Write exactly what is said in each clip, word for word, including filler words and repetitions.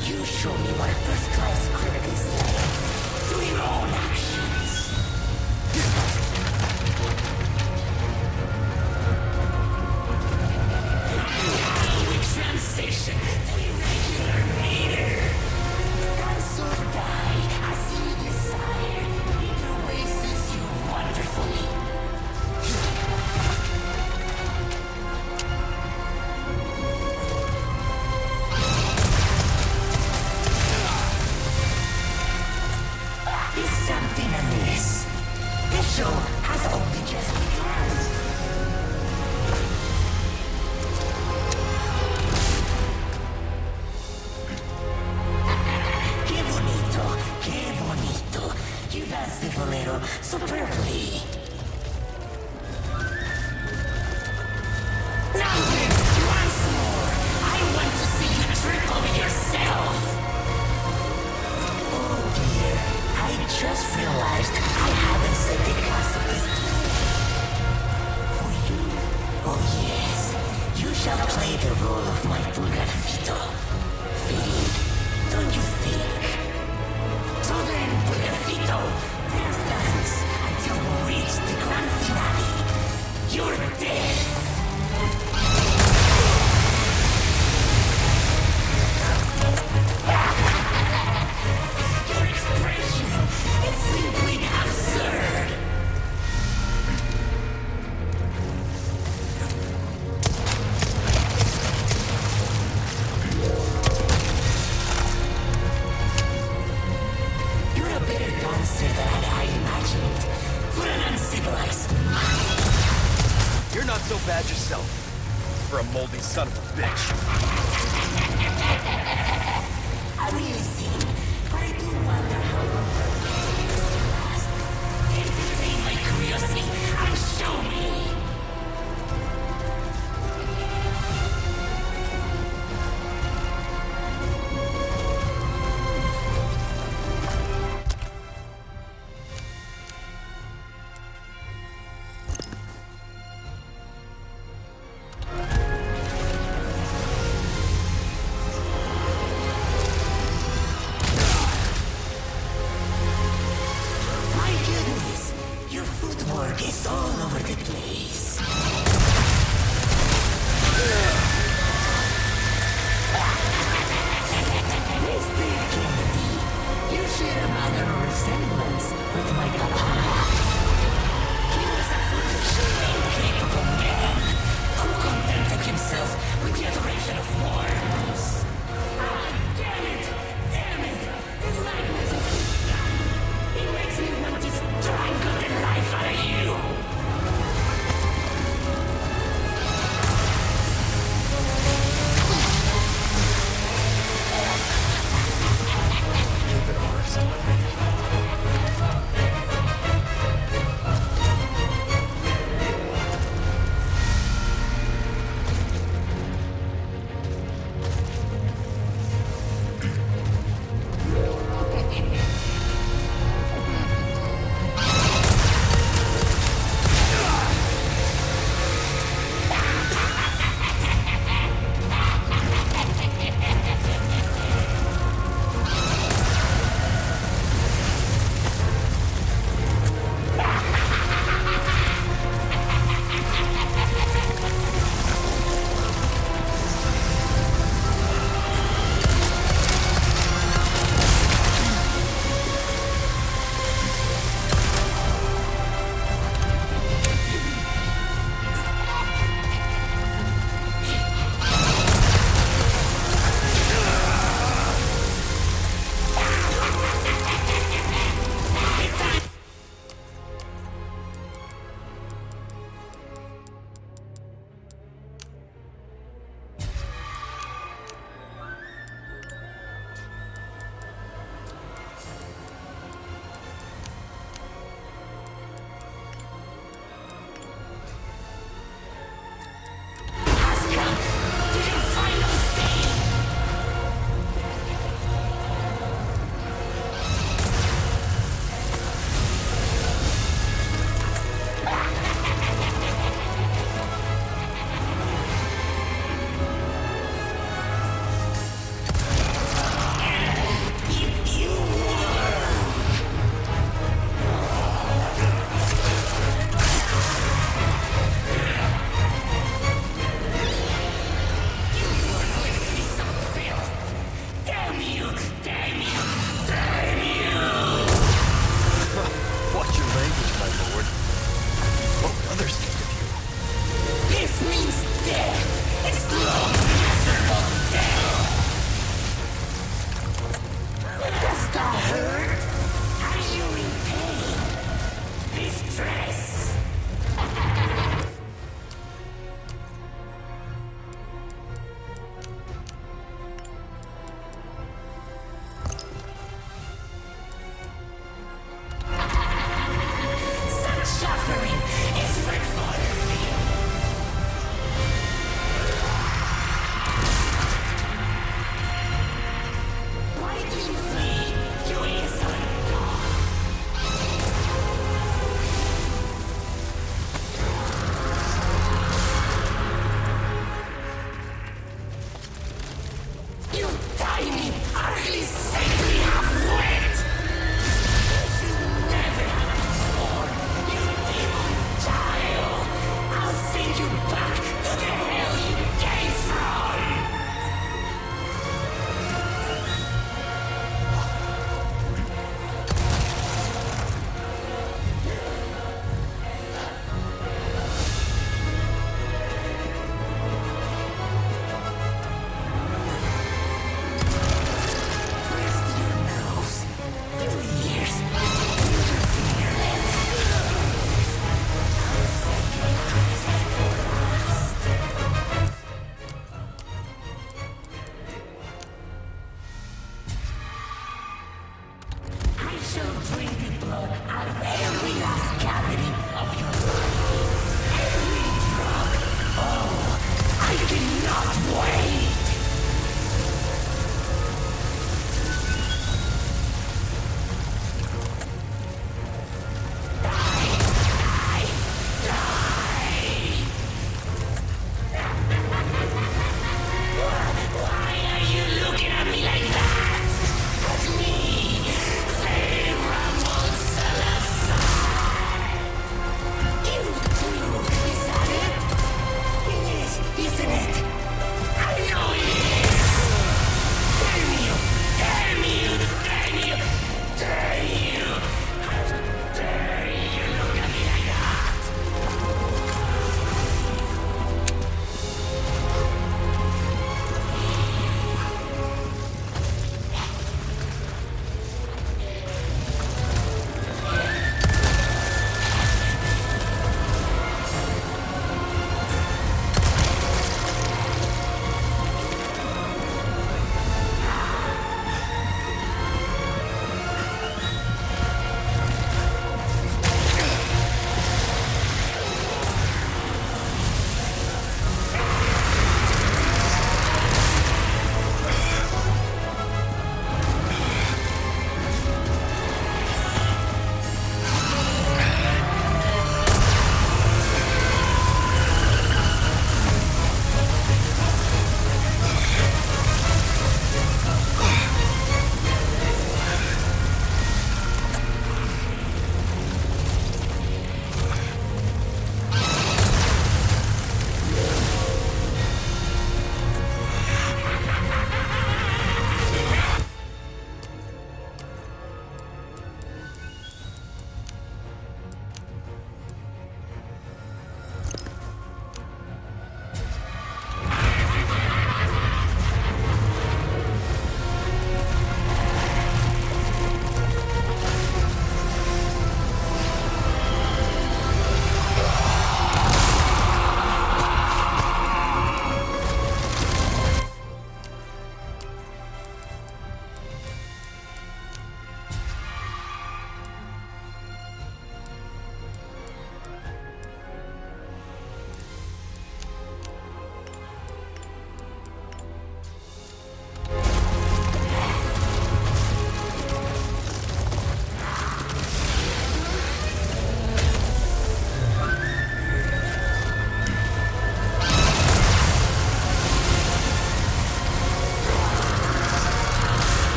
you show me what a first-class critic is saying through your own actions. Quick transition to irregular meter. Dance or die, I see you desire. Either way suits you wonderfully. Is something amiss? This show has only just begun. Que bonito, que bonito. You dance the bolero superbly. Now then, once more, I want to see you trip over yourself. Oh dear, I just realized I haven't said the cost of this play. For you, oh yes, you shall play the role of my Pulgarcito. Fitting, don't you think? So then, Pulgarcito, let us dance until we reach the grand finale. Your death. Your expression, it's simply absurd. You're a better dancer than I imagined for an uncivilized mind. You're not so bad yourself, for a moldy son of a bitch. I really see, but I do wonder how long this will last. Entertain my curiosity and show me.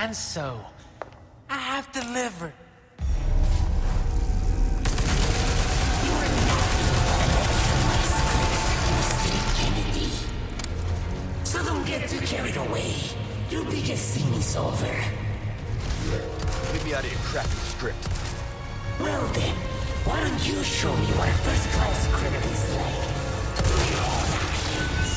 And so, I have delivered. So don't get too carried away. Your biggest scene is over. Get me out of your crappy script. Well then, why don't you show me what a first-class script is like? Do your own actions.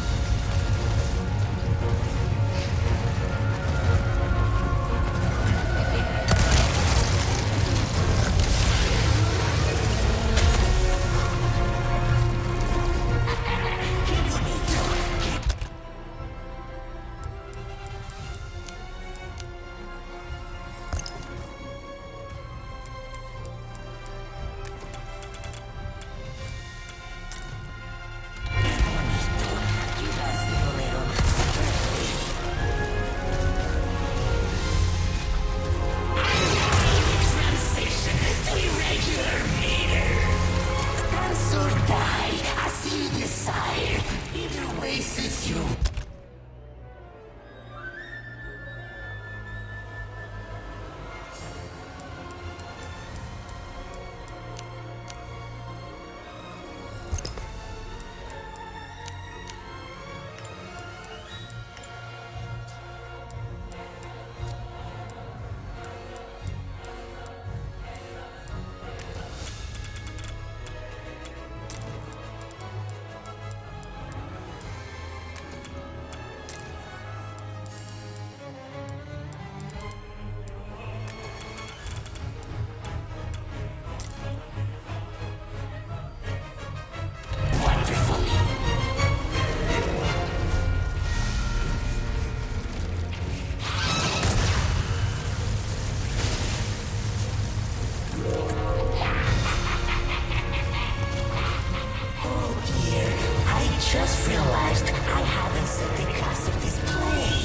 Just realized I haven't set the cost of this play.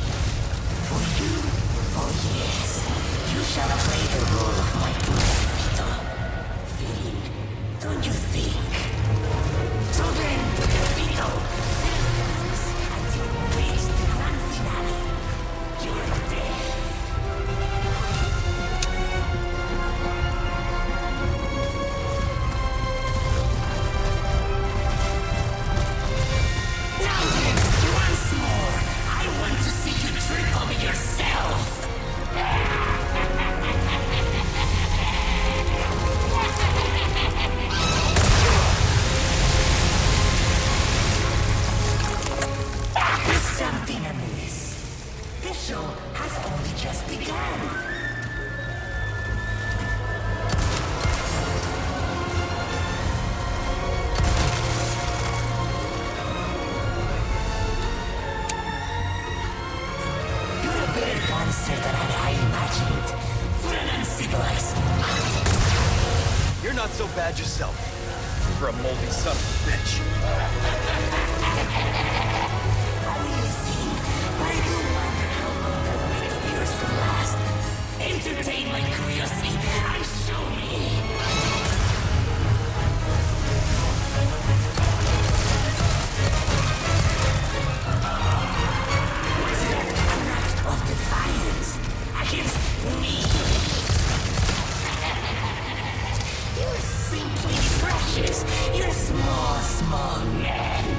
For you, oh yes, you shall play the role of my Buddha. Feel, don't you think? So then, Vito, dance until you reach the grand finale. Your death. Monster that I reimagined for an uncivilized mind. You're not so bad yourself, for a moldy son of a bitch. I really think, but I do wonder how long the wait of yours will last. Entertain my curiosity and show me. Defiance against me. You're simply precious. You're a small, small man.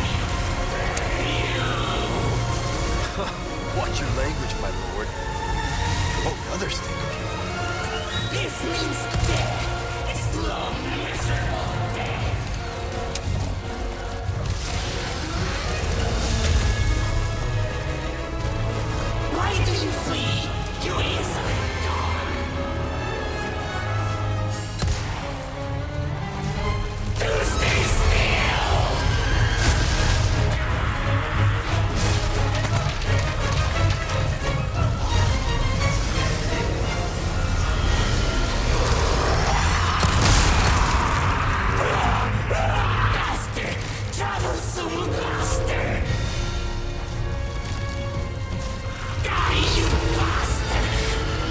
Watch your language, my lord. What would others think of you? This means death. Slow, miserable death. Why do you flee, you insolent dog? Do stay still! Bastard! Travel soon, bastard! Die, you bastard!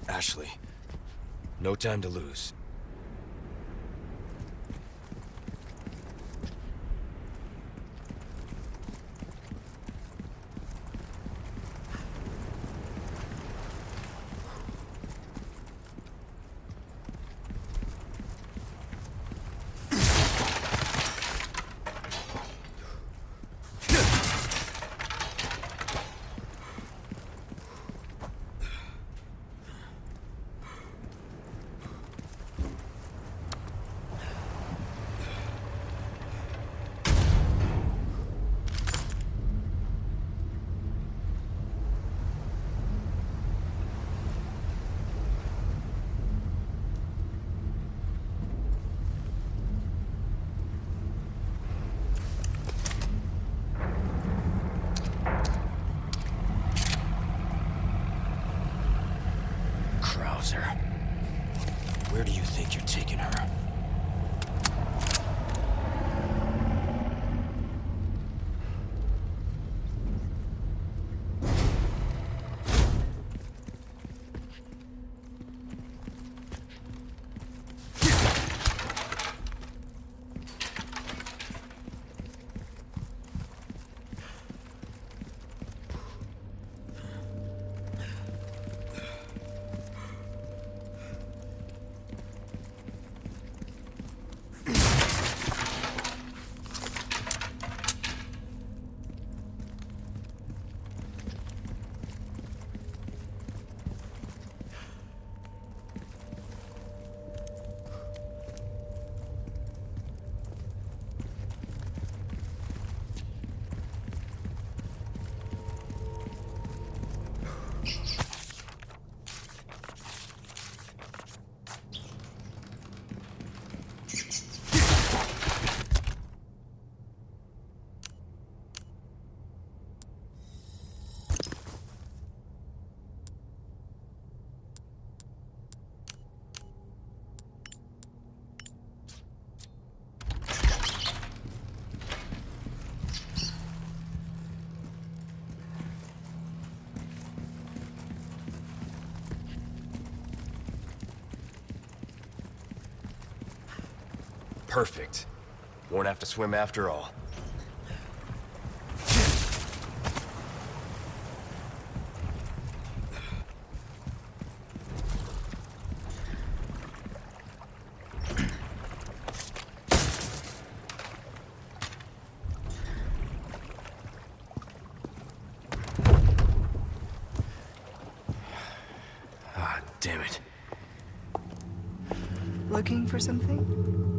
Ashley, no time to lose. Where do you think you're taking her? Perfect. Won't have to swim after all. Ah, damn it. Looking for something?